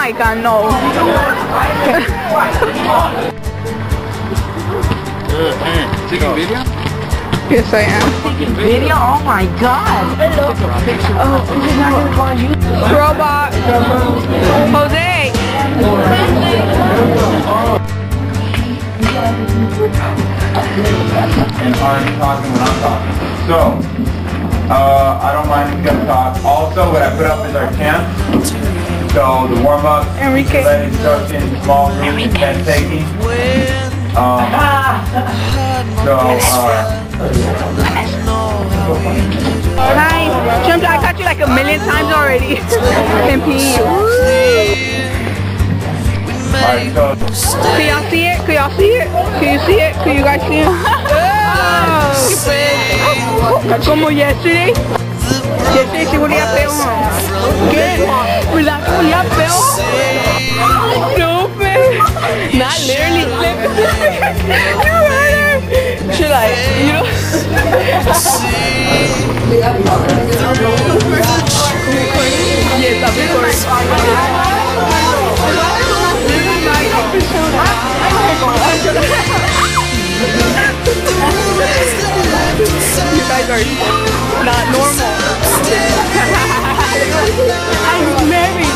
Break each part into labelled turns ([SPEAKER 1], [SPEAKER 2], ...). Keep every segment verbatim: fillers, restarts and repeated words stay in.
[SPEAKER 1] my god, no.
[SPEAKER 2] Taking video?
[SPEAKER 1] Yes, I am.
[SPEAKER 3] Taking video? Oh my god. Hello. Oh, this is not gonna go on YouTube.
[SPEAKER 1] Robot. Jose.
[SPEAKER 2] And I'm talking when I'm talking. So, uh, I don't mind if you guys talk. Also, what I put up is our camp. So, the warm-up,
[SPEAKER 1] Enrique.
[SPEAKER 2] lead instruction, small room, intense taking. Um, so, uh...
[SPEAKER 1] Hi. Chump, I caught you like a million times already. M P.
[SPEAKER 2] Alright, so...
[SPEAKER 1] Can y'all see it? Can y'all see it? Can you see it? Can you guys see it? Oh! Como yesterday? Yesterday sí olía feo. ¿Qué? ¿Verdad que olía feo? No, man. Not literally. You heard her. She like, you know? Yes, I'm recording. You guys are not normal. I'm married.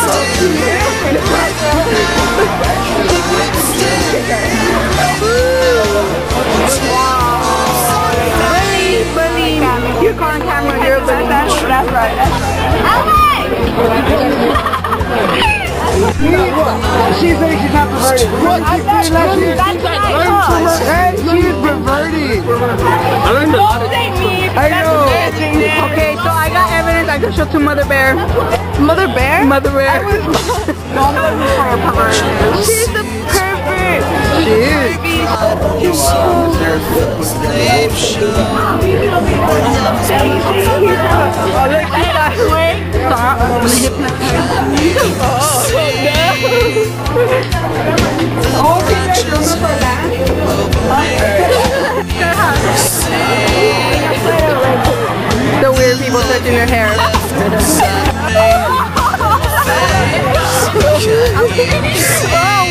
[SPEAKER 1] Bully, bully. You're calling camera. You're a bully. That's, that's right.
[SPEAKER 4] She thinks she's not perverted. What? I thought Hey, she's perverted.
[SPEAKER 1] I learned a lot of things. I know. Okay, so I got evidence I can show to Mother Bear. Mother Bear? Mother Bear. She's the pervert.
[SPEAKER 4] She is.
[SPEAKER 1] Oh, look, she got away. Stop. I'm gonna hypnotize. Oh, no. Oh, can you remember for that? The weird people touching their hair. Oh,